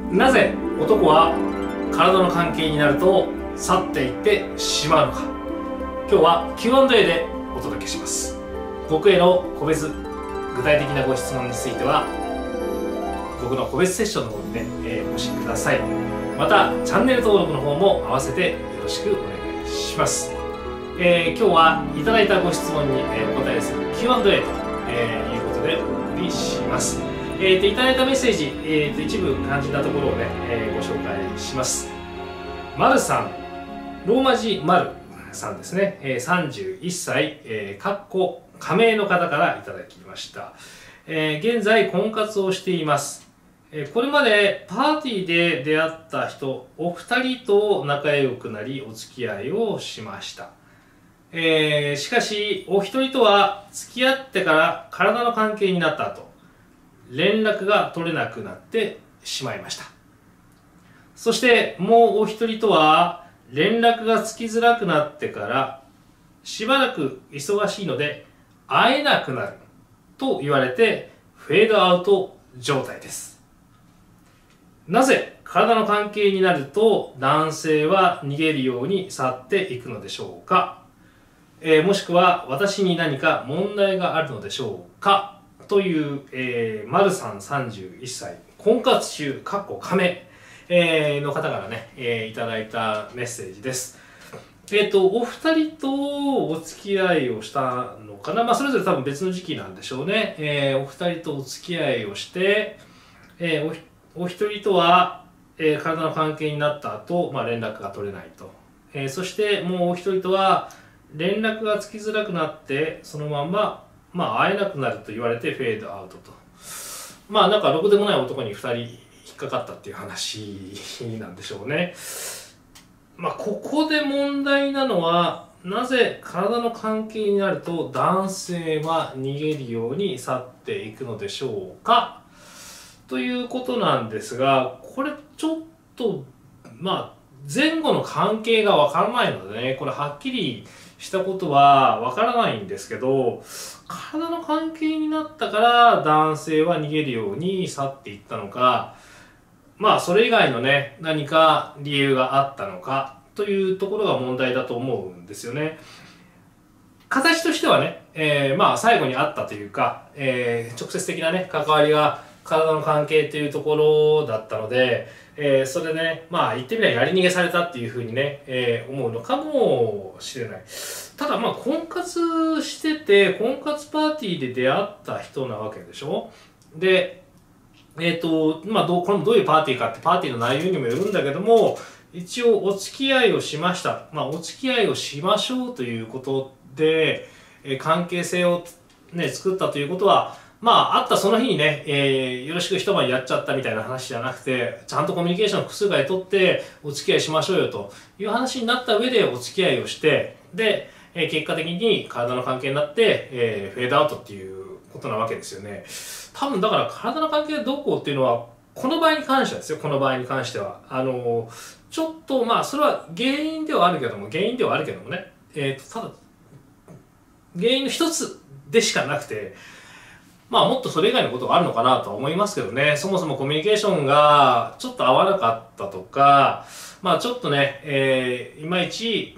なぜ男は体の関係になると去っていってしまうのか。今日は Q&A でお届けします。僕への個別具体的なご質問については僕の個別セッションの方にね、お越しください。またチャンネル登録の方も合わせてよろしくお願いします。今日はいただいたご質問に、お答えする Q&A と、いうことでお送りします。いただいたメッセージ、一部肝心なところをね、ご紹介します。まるさん、ローマ字まるさんですね、31歳、加盟の方からいただきました。現在婚活をしています。これまでパーティーで出会った人お二人と仲良くなりお付き合いをしました。しかしお一人とは付き合ってから体の関係になった後、連絡が取れなくなってしまいました。そしてもうお一人とは連絡がつきづらくなってからしばらく忙しいので会えなくなると言われてフェードアウト状態です。なぜ体の関係になると男性は逃げるように去っていくのでしょうか。もしくは私に何か問題があるのでしょうかという、まるさん31歳婚活中加盟の方からね、いただいたメッセージです。お二人とお付き合いをしたのかな、それぞれ多分別の時期なんでしょうね。お二人とお付き合いをして、お一人とは、体の関係になった後、連絡が取れないと。そしてもうお一人とは連絡がつきづらくなって、そのまま、会えなくなると言われてフェードアウトと。なんかろくでもない男に二人引っかかったっていう話なんでしょうね。ここで問題なのは、なぜ体の関係になると男性は逃げるように去っていくのでしょうかということなんですが、これちょっと、前後の関係がわからないのでね、これはっきりしたことはわからないんですけど、体の関係になったから男性は逃げるように去っていったのか、それ以外のね、何か理由があったのかというところが問題だと思うんですよね。形としてはね、最後にあったというか、直接的なね、関わりが体の関係というところだったので、それでね、言ってみればやり逃げされたっていうふうにね、思うのかもしれない。ただ婚活してて、婚活パーティーで出会った人なわけでしょ。で、これもどういうパーティーかってパーティーの内容にもよるんだけども、一応お付き合いをしました。お付き合いをしましょうということで、関係性をね、作ったということは、会ったその日にね、よろしく一晩やっちゃったみたいな話じゃなくて、ちゃんとコミュニケーションを複数回取ってお付き合いしましょうよという話になった上でお付き合いをして、で、結果的に体の関係になって、フェードアウトっていうことなわけですよね。多分だから体の関係どうこうっていうのは、この場合に関してはですよ、この場合に関しては。ちょっとそれは原因ではあるけどもね、ただ、原因の一つでしかなくて、もっとそれ以外のことがあるのかなとは思いますけどね。そもそもコミュニケーションがちょっと合わなかったとか、ちょっとね、いまいち、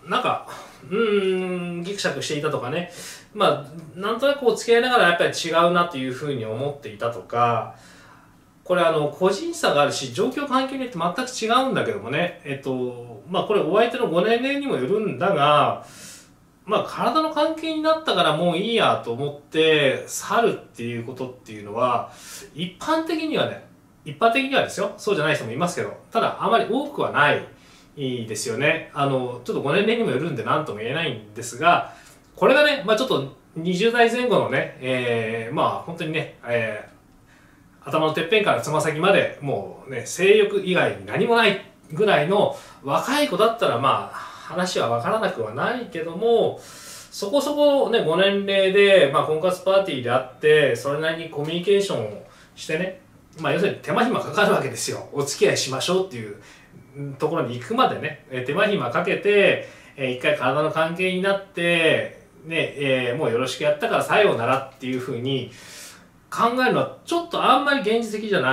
ギクシャクしていたとかね。なんとなく付き合いながらやっぱり違うなというふうに思っていたとか、これ個人差があるし、状況関係によって全く違うんだけどもね。これお相手のご年齢にもよるんだが、体の関係になったからもういいやと思って去るっていうことっていうのは、一般的にはですよ、そうじゃない人もいますけど、ただあまり多くはないですよね。ちょっとご年齢にもよるんで何とも言えないんですが、これがね、ちょっと20代前後のね、本当にね、頭のてっぺんからつま先までもうね、性欲以外に何もないぐらいの若い子だったら話は分からなくはないけども、そこそこね、ご年齢で、婚活パーティーであって、それなりにコミュニケーションをしてね、要するに手間暇かかるわけですよ。お付き合いしましょうっていうところに行くまでね、手間暇かけて、一回体の関係になって、ね、もうよろしくやったからさようならっていうふうに考えるのはちょっとあんまり現実的じゃない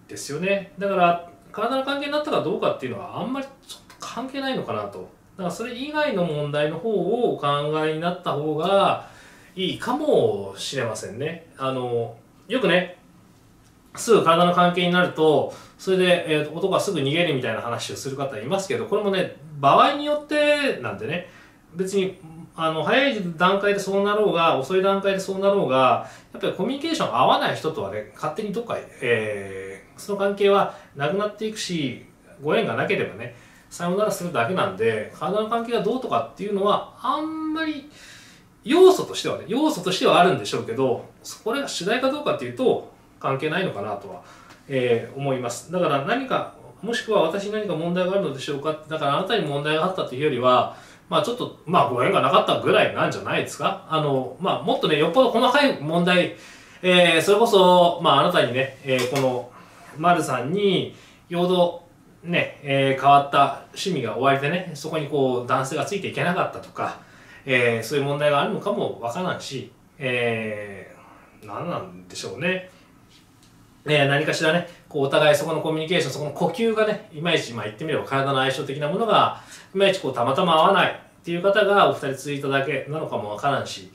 ですよね。だから体の関係になったかどうかっていうのはあんまりちょっと関係ないのかなと。だからそれ以外の問題の方をお考えになった方がいいかもしれませんね。よくね、すぐ体の関係になるとそれで、男はすぐ逃げるみたいな話をする方いますけど、これもね場合によってなんでね、別に早い段階でそうなろうが遅い段階でそうなろうが、やっぱりコミュニケーション合わない人とはね勝手にどっか、その関係はなくなっていくし、ご縁がなければねさよならするだけなんで、体の関係がどうとかっていうのはあんまり要素としてはあるんでしょうけど、これが主題かどうかっていうと関係ないのかなとは、思います。だから何か、もしくは私に何か問題があるのでしょうか、だからあなたに問題があったというよりは、ちょっとご縁がなかったぐらいなんじゃないですか。もっとねよっぽど細かい問題、それこそあなたにね、この丸さんによほどね、変わった趣味が終わりでね、そこにこう男性がついていけなかったとか、そういう問題があるのかもわからんし、何なんでしょうね。何かしらね、こうお互いそこのコミュニケーション、そこの呼吸がね、いまいち、言ってみれば体の相性的なものがいまいちこうたまたま合わないっていう方がお二人続いただけなのかもわからんし、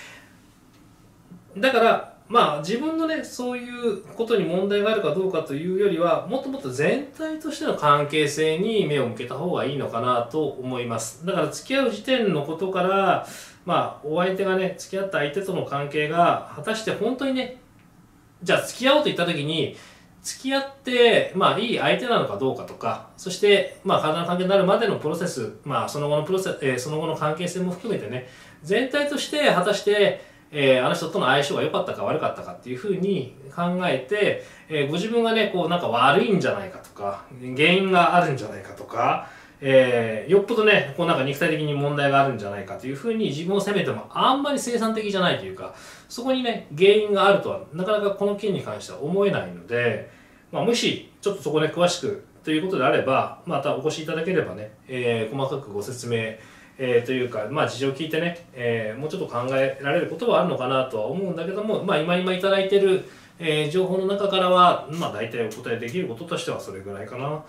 だから自分のねそういうことに問題があるかどうかというよりは、もっともっと全体としての関係性に目を向けた方がいいのかなと思います。だから付き合う時点のことから、お相手がね、付き合った相手との関係が果たして本当にね、じゃあ付き合おうと言った時に付き合っていい相手なのかどうかとか、そして体の関係になるまでのプロセス、その後のその後の関係性も含めてね、全体として果たしてあの人との相性が良かったか悪かったかっていうふうに考えて、ご自分がねこうなんか悪いんじゃないかとか、原因があるんじゃないかとか、よっぽどねこうなんか肉体的に問題があるんじゃないかというふうに自分を責めてもあんまり生産的じゃないというか、そこにね原因があるとはなかなかこの件に関しては思えないので、もしちょっとそこで詳しくということであれば、またお越しいただければね、細かくご説明というか、事情を聞いてね、もうちょっと考えられることはあるのかなとは思うんだけども、今いただいている、情報の中からは、大体お答えできることとしてはそれぐらいかな。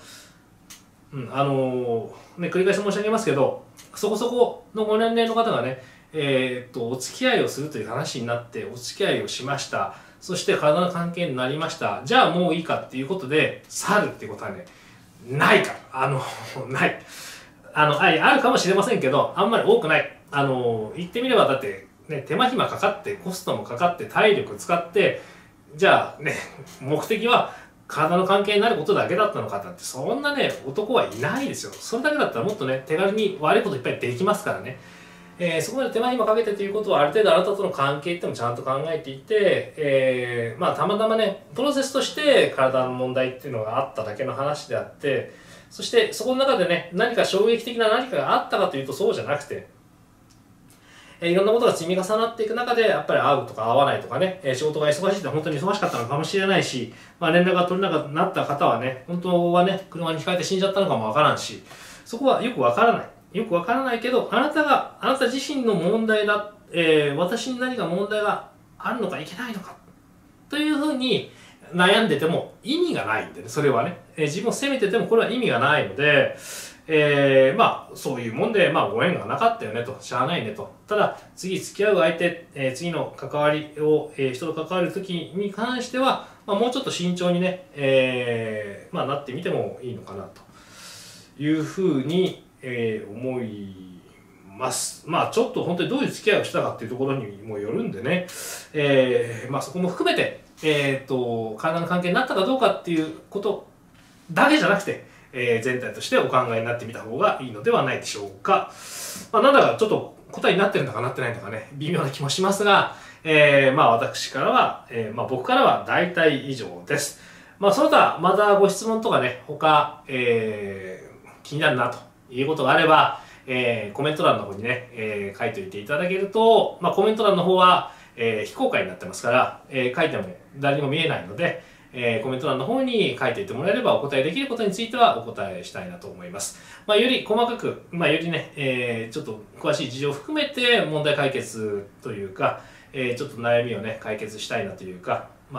繰り返し申し上げますけど、そこそこのご年齢の方がね、お付き合いをするという話になってお付き合いをしました。そして体の関係になりました。じゃあもういいかっていうことで去るっていうことはね、ないから。ない。あるかもしれませんけど、あんまり多くない。言ってみればだって、ね、手間暇かかって、コストもかかって、体力使って、じゃあね、目的は体の関係になることだけだったのかって、そんなね、男はいないですよ。それだけだったらもっとね、手軽に悪いこといっぱいできますからね。そこまで手間暇かけてということは、ある程度あなたとの関係ってもちゃんと考えていて、たまたまね、プロセスとして体の問題っていうのがあっただけの話であって、そしてそこの中でね、何か衝撃的な何かがあったかというとそうじゃなくて、いろんなことが積み重なっていく中で、やっぱり会うとか会わないとかね、仕事が忙しいって本当に忙しかったのかもしれないし、連絡が取れなくなった方はね、本当はね、車にひかれて死んじゃったのかもわからんし、そこはよくわからない。よくわからないけど、あなた自身の問題だ、私に何か問題があるのかいけないのか、というふうに悩んでても意味がないんでね、それはね、自分を責めててもこれは意味がないので、そういうもんで、ご縁がなかったよねと、しゃあないねと。ただ、次付き合う相手、次の関わりを、人と関わる時に関しては、もうちょっと慎重にね、なってみてもいいのかなというふうに、思います。ちょっと本当にどういう付き合いをしたかっていうところにもよるんでね、そこも含めて、体の関係になったかどうかっていうことだけじゃなくて、全体としてお考えになってみた方がいいのではないでしょうか。なんだかちょっと答えになってるのかなってないのかね、微妙な気もしますが、私からは、僕からは大体以上です。その他またご質問とかね、他、気になるなということがあれば、コメント欄の方にね、書いておいていただけると、コメント欄の方は、非公開になってますから、書いても誰にも見えないので、コメント欄の方に書いていってもらえればお答えできることについてはお答えしたいなと思います。より細かく、よりね、ちょっと詳しい事情を含めて問題解決というか、ちょっと悩みをね、解決したいなというか、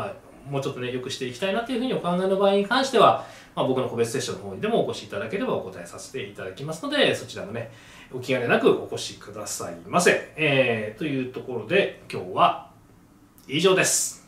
もうちょっとね良くしていきたいなというふうにお考えの場合に関しては、僕の個別セッションの方にでもお越しいただければお答えさせていただきますので、そちらもねお気兼ねなくお越しくださいませ。というところで今日は以上です。